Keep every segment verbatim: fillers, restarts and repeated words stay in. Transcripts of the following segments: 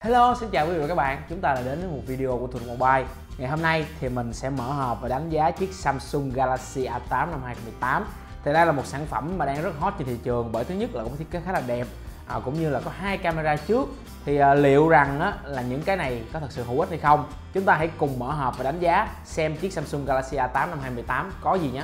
Hello, xin chào quý vị và các bạn. Chúng ta đã đến với một video của Thuận Mobile. Ngày hôm nay thì mình sẽ mở hộp và đánh giá chiếc Samsung Galaxy A tám năm hai không một tám. Thì đây là một sản phẩm mà đang rất hot trên thị trường bởi thứ nhất là có thiết kế khá là đẹp, à, cũng như là có hai camera trước. Thì à, liệu rằng á, là những cái này có thật sự hữu ích hay không? Chúng ta hãy cùng mở hộp và đánh giá xem chiếc Samsung Galaxy A tám năm hai không một tám có gì nhé.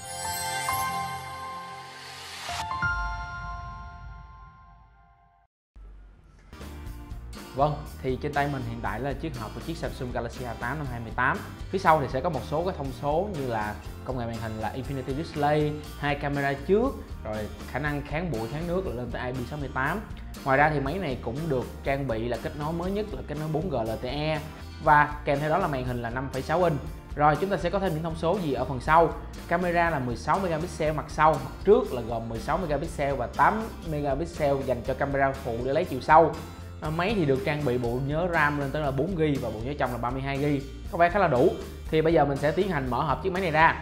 Vâng, thì trên tay mình hiện tại là chiếc hộp của chiếc Samsung Galaxy A tám năm hai không một tám. Phía sau thì sẽ có một số cái thông số như là công nghệ màn hình là Infinity Display, hai camera trước, rồi khả năng kháng bụi kháng nước là lên tới I P sáu tám. Ngoài ra thì máy này cũng được trang bị là kết nối mới nhất là kết nối bốn G L T E và kèm theo đó là màn hình là năm phẩy sáu inch. Rồi chúng ta sẽ có thêm những thông số gì ở phần sau. Camera là mười sáu megapixel mặt sau, mặt trước là gồm mười sáu megapixel và tám megapixel dành cho camera phụ để lấy chiều sâu. Máy thì được trang bị bộ nhớ RAM lên tới là bốn gi ga bai và bộ nhớ trong là ba mươi hai gi ga bai, có vẻ khá là đủ. Thì bây giờ mình sẽ tiến hành mở hộp chiếc máy này ra.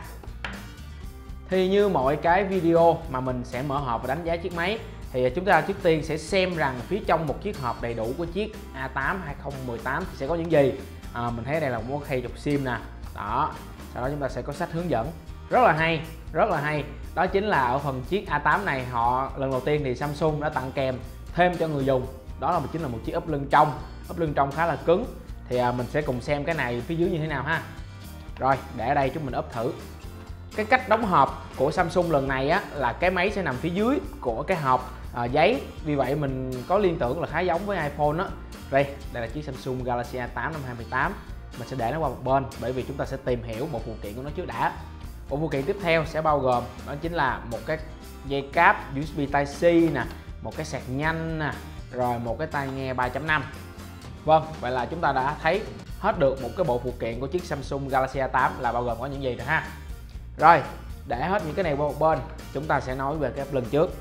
Thì như mọi cái video mà mình sẽ mở hộp và đánh giá chiếc máy thì chúng ta trước tiên sẽ xem rằng phía trong một chiếc hộp đầy đủ của chiếc A tám hai không một tám thì sẽ có những gì. À, mình thấy đây là một khay chụp sim nè, đó. Sau đó chúng ta sẽ có sách hướng dẫn rất là hay, rất là hay. Đó chính là ở phần chiếc A tám này họ lần đầu tiên thì Samsung đã tặng kèm thêm cho người dùng, đó là chính là một chiếc ốp lưng trong, ốp lưng trong khá là cứng. Thì à, mình sẽ cùng xem cái này phía dưới như thế nào ha. Rồi để ở đây chúng mình ốp thử. Cái cách đóng hộp của Samsung lần này á là cái máy sẽ nằm phía dưới của cái hộp à, giấy, vì vậy mình có liên tưởng là khá giống với iPhone á. Đây, đây là chiếc Samsung Galaxy A tám năm hai không một tám. Mình sẽ để nó qua một bên bởi vì chúng ta sẽ tìm hiểu bộ phụ kiện của nó trước đã. Bộ phụ kiện tiếp theo sẽ bao gồm đó chính là một cái dây cáp U S B Type C nè, một cái sạc nhanh nè, rồi một cái tai nghe ba chấm năm. Vâng, vậy là chúng ta đã thấy hết được một cái bộ phụ kiện của chiếc Samsung Galaxy A tám là bao gồm có những gì rồi ha. Rồi, để hết những cái này qua một bên, chúng ta sẽ nói về cái ốp lưng trước.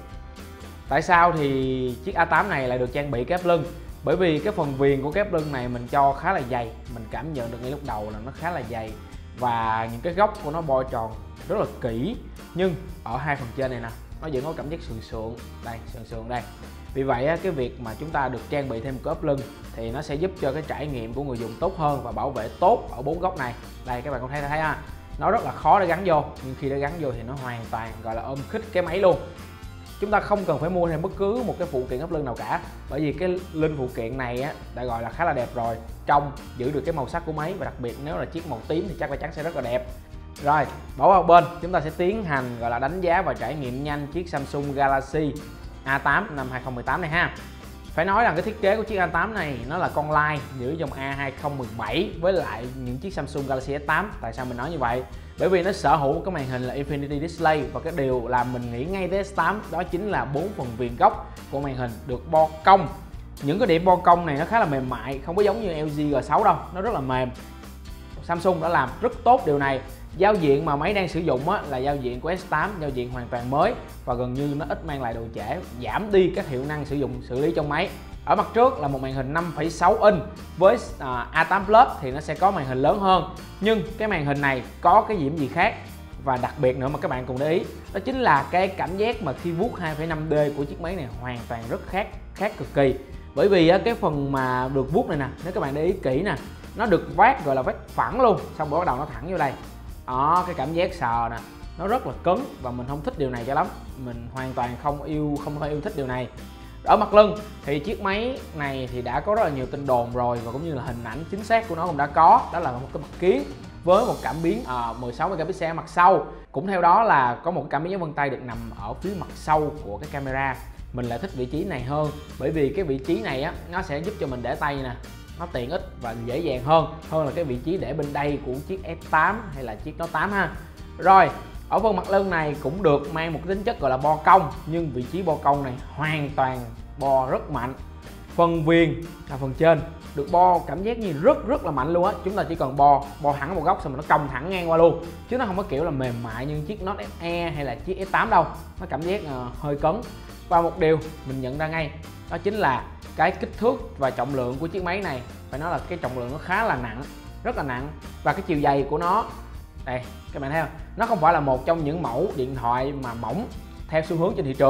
Tại sao thì chiếc A tám này lại được trang bị cái ốp lưng? Bởi vì cái phần viền của cái ốp lưng này mình cho khá là dày, mình cảm nhận được ngay lúc đầu là nó khá là dày và những cái góc của nó bo tròn rất là kỹ. Nhưng ở hai phần trên này nè, nó vẫn có cảm giác sườn sườn, đây, sườn sườn đây. Vì vậy cái việc mà chúng ta được trang bị thêm một cái ốp lưng thì nó sẽ giúp cho cái trải nghiệm của người dùng tốt hơn và bảo vệ tốt ở bốn góc này. Đây các bạn có thấy thấy ha, nó rất là khó để gắn vô, nhưng khi đã gắn vô thì nó hoàn toàn gọi là ôm khít cái máy luôn. Chúng ta không cần phải mua thêm bất cứ một cái phụ kiện ốp lưng nào cả, bởi vì cái linh phụ kiện này á đã gọi là khá là đẹp rồi, trong giữ được cái màu sắc của máy và đặc biệt nếu là chiếc màu tím thì chắc là chắn sẽ rất là đẹp. Rồi bỏ vào bên, chúng ta sẽ tiến hành gọi là đánh giá và trải nghiệm nhanh chiếc Samsung Galaxy A tám năm hai không một tám này ha. Phải nói rằng cái thiết kế của chiếc A tám này nó là con lai giữa dòng A hai không một bảy với lại những chiếc Samsung Galaxy S tám. Tại sao mình nói như vậy? Bởi vì nó sở hữu một cái màn hình là Infinity Display và cái điều làm mình nghĩ ngay tới S tám đó chính là bốn phần viền góc của màn hình được bo cong. Những cái điểm bo cong này nó khá là mềm mại, không có giống như L G G sáu đâu, nó rất là mềm. Samsung đã làm rất tốt điều này. Giao diện mà máy đang sử dụng á, là giao diện của S tám, giao diện hoàn toàn mới và gần như nó ít mang lại độ trễ, giảm đi các hiệu năng sử dụng xử lý trong máy. Ở mặt trước là một màn hình năm phẩy sáu inch với à, A tám Plus thì nó sẽ có màn hình lớn hơn, nhưng cái màn hình này có cái điểm gì khác và đặc biệt nữa mà các bạn cùng để ý, đó chính là cái cảm giác mà khi vuốt hai phẩy năm D của chiếc máy này hoàn toàn rất khác, khác cực kỳ. Bởi vì á, cái phần mà được vuốt này nè, nếu các bạn để ý kỹ nè, nó được vát gọi là vát phẳng luôn, xong rồi bắt đầu nó thẳng vô đây. Đó, cái cảm giác sờ nè, nó rất là cứng và mình không thích điều này cho lắm. Mình hoàn toàn không yêu không có yêu thích điều này. Ở mặt lưng thì chiếc máy này thì đã có rất là nhiều tin đồn rồi và cũng như là hình ảnh chính xác của nó cũng đã có, đó là một cái mặt kiến với một cảm biến uh, mười sáu megapixel mặt sau. Cũng theo đó là có một cảm biến dấu vân tay được nằm ở phía mặt sau của cái camera. Mình lại thích vị trí này hơn bởi vì cái vị trí này á nó sẽ giúp cho mình để tay nè, nó tiện ích và dễ dàng hơn hơn là cái vị trí để bên đây của chiếc S tám hay là chiếc Note tám ha. Rồi ở phần mặt lưng này cũng được mang một tính chất gọi là bo cong, nhưng vị trí bo cong này hoàn toàn bo rất mạnh. Phần viền là phần trên được bo cảm giác như rất rất là mạnh luôn á. Chúng ta chỉ cần bo bo thẳng một góc xong rồi nó cong thẳng ngang qua luôn, chứ nó không có kiểu là mềm mại như chiếc Note E hay là chiếc S tám đâu. Nó cảm giác uh, hơi cứng. Và một điều mình nhận ra ngay đó chính là cái kích thước và trọng lượng của chiếc máy này, phải nói là cái trọng lượng nó khá là nặng, rất là nặng. Và cái chiều dày của nó đây các bạn thấy không, nó không phải là một trong những mẫu điện thoại mà mỏng theo xu hướng trên thị trường.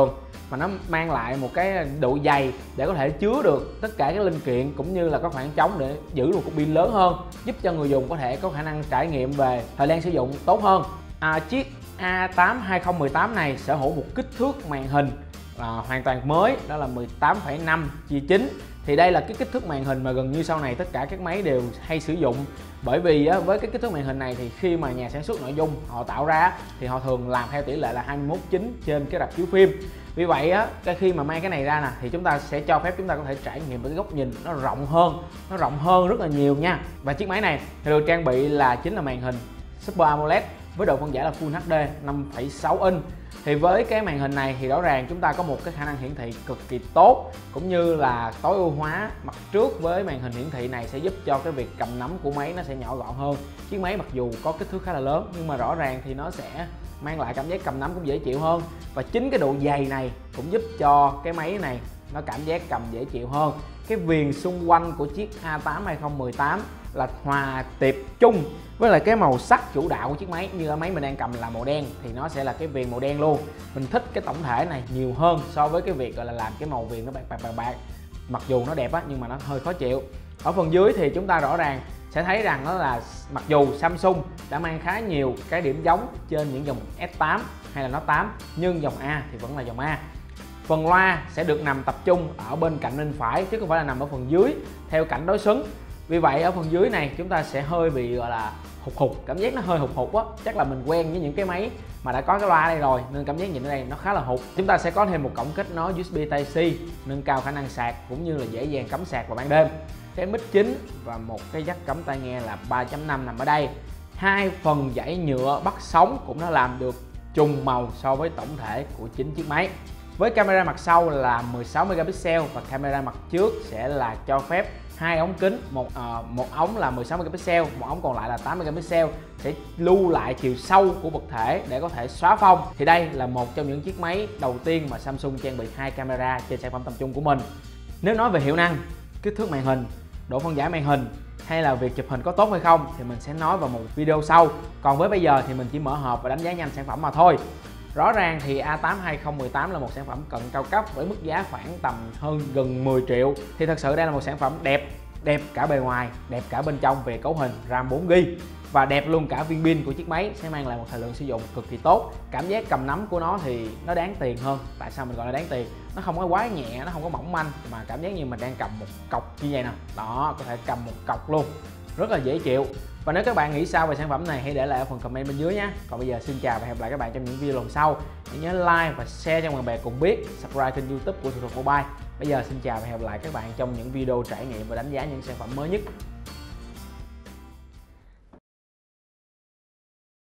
mà nó mang lại một cái độ dày để có thể chứa được tất cả các linh kiện, cũng như là có khoảng trống để giữ một cục pin lớn hơn, giúp cho người dùng có thể có khả năng trải nghiệm về thời gian sử dụng tốt hơn. À, chiếc A tám hai không một tám này sở hữu một kích thước màn hình à, hoàn toàn mới, đó là mười tám phẩy năm chia chín. Thì đây là cái kích thước màn hình mà gần như sau này tất cả các máy đều hay sử dụng, bởi vì á, với cái kích thước màn hình này thì khi mà nhà sản xuất nội dung họ tạo ra thì họ thường làm theo tỷ lệ là hai mươi mốt chín trên cái rạp chiếu phim. Vì vậy á, khi mà mang cái này ra nè thì chúng ta sẽ cho phép chúng ta có thể trải nghiệm với cái góc nhìn nó rộng hơn, nó rộng hơn rất là nhiều nha. Và chiếc máy này thì được trang bị là chính là màn hình Super AMOLED với độ phân giải là Full hát đê năm phẩy sáu inch. Thì với cái màn hình này thì rõ ràng chúng ta có một cái khả năng hiển thị cực kỳ tốt, cũng như là tối ưu hóa mặt trước với màn hình hiển thị này sẽ giúp cho cái việc cầm nắm của máy nó sẽ nhỏ gọn hơn. Chiếc máy mặc dù có kích thước khá là lớn nhưng mà rõ ràng thì nó sẽ mang lại cảm giác cầm nắm cũng dễ chịu hơn, và chính cái độ dày này cũng giúp cho cái máy này nó cảm giác cầm dễ chịu hơn. Cái viền xung quanh của chiếc A tám hai không một tám là hòa tiệp chung với lại cái màu sắc chủ đạo của chiếc máy. Như ở máy mình đang cầm là màu đen thì nó sẽ là cái viền màu đen luôn. Mình thích cái tổng thể này nhiều hơn so với cái việc gọi là làm cái màu viền nó bạc bạc bạc bạc. Mặc dù nó đẹp á nhưng mà nó hơi khó chịu. Ở phần dưới thì chúng ta rõ ràng sẽ thấy rằng đó là mặc dù Samsung đã mang khá nhiều cái điểm giống trên những dòng S tám hay là Note tám, nhưng dòng A thì vẫn là dòng A. Phần loa sẽ được nằm tập trung ở bên cạnh bên phải chứ không phải là nằm ở phần dưới theo cảnh đối xứng. Vì vậy ở phần dưới này chúng ta sẽ hơi bị gọi là hụt hụt, cảm giác nó hơi hụt hụt á. Chắc là mình quen với những cái máy mà đã có cái loa đây rồi nên cảm giác nhìn ở đây nó khá là hụt. Chúng ta sẽ có thêm một cổng kết nối u ét bê Type-C nâng cao khả năng sạc cũng như là dễ dàng cắm sạc vào ban đêm. Cái mic chính và một cái jack cắm tai nghe là ba chấm năm nằm ở đây. Hai phần dãy nhựa bắt sóng cũng đã làm được trùng màu so với tổng thể của chính chiếc máy. Với camera mặt sau là mười sáu megapixel và camera mặt trước sẽ là cho phép hai ống kính, một uh, một ống là mười sáu megapixel, một ống còn lại là tám megapixel, sẽ lưu lại chiều sâu của vật thể để có thể xóa phông. Thì đây là một trong những chiếc máy đầu tiên mà Samsung trang bị hai camera trên sản phẩm tầm trung của mình. Nếu nói về hiệu năng, kích thước màn hình, độ phân giải màn hình hay là việc chụp hình có tốt hay không thì mình sẽ nói vào một video sau. Còn với bây giờ thì mình chỉ mở hộp và đánh giá nhanh sản phẩm mà thôi. Rõ ràng thì A tám hai không một tám là một sản phẩm cận cao cấp với mức giá khoảng tầm hơn gần mười triệu. Thì thật sự đây là một sản phẩm đẹp, đẹp cả bề ngoài, đẹp cả bên trong về cấu hình, RAM bốn gi ga bai và đẹp luôn cả viên pin của chiếc máy, sẽ mang lại một thời lượng sử dụng cực kỳ tốt. Cảm giác cầm nắm của nó thì nó đáng tiền hơn. Tại sao mình gọi là đáng tiền? Nó không có quá nhẹ, nó không có mỏng manh mà cảm giác như mình đang cầm một cọc như vậy nè. Đó, có thể cầm một cọc luôn, rất là dễ chịu. Và nếu các bạn nghĩ sao về sản phẩm này hãy để lại ở phần comment bên dưới nhé. Còn bây giờ xin chào và hẹn gặp lại các bạn trong những video lần sau. Hãy nhớ like và share cho bạn bè cùng biết, subscribe kênh YouTube của Thủ thuật Mobile. Bây giờ xin chào và hẹn gặp lại các bạn trong những video trải nghiệm và đánh giá những sản phẩm mới nhất.